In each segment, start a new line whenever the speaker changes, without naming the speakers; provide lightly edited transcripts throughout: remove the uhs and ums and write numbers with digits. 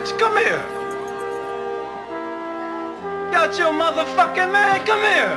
bitch, come here. Got your motherfucking man, come here.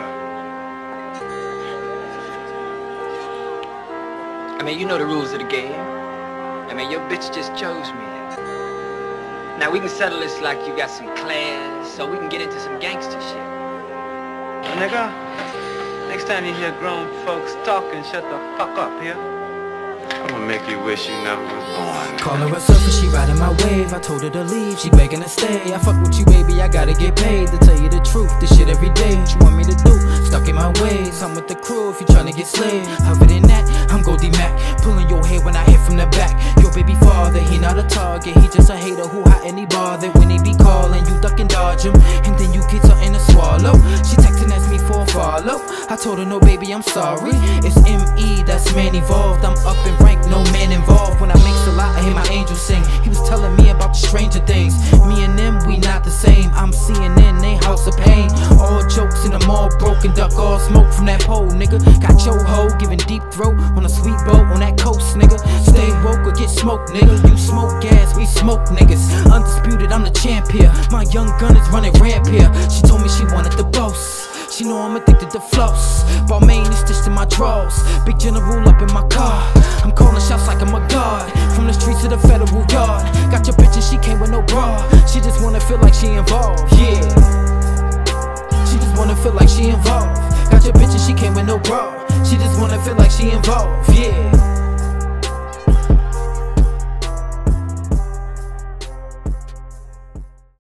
I mean, you know the rules of the game. I mean, your bitch just chose me. Now we can settle this like you got some class, so we can get into some gangster shit.
Nigga, next time you hear grown folks talking, shut the fuck up, here. I'ma make you wish you never was born.
Call her a surfer, she riding my wave. I told her to leave, she begging to stay. I fuck with you, baby, I gotta get paid. To tell you the truth, this shit every day. What you want me to do? Stuck in my ways. I'm with the crew if you tryna get slayed. Other than that, I'm Goldie Mac, pulling your hair when I hit from the back. Your baby father, he not a target, he just a hater who hot and he bothered. When he be calling, you duck and dodge him, and then you get something to swallow. She texting, ask me for a follow. I told her no, baby, I'm sorry. It's M.E., that's man evolved. I'm up in rank, no man involved. When I mix a lot, I hear my angel sing. He was telling me about the stranger things. Me and them, we not the same. I'm seeing in they house of pain. All jokes in the mall, broken duck, all smoke from that pole, nigga. Got your hoe giving deep throat on a sweet boat on that coast, nigga. Stay woke or get smoked, nigga. You smoke gas, we smoke niggas. Undisputed, I'm the champ here. My young gun is running ramp here. She told me she wanted the boss. She know I'm addicted to floss. Balmain is stitched in my drawers. Big general up in my car. I'm calling shots like I'm a god. From the streets to the federal yard. Got your bitch and she came with no bra. She just wanna feel like she involved, yeah. She just wanna feel like she involved. Got your bitch and she came with no bra. She just wanna feel like she involved, yeah.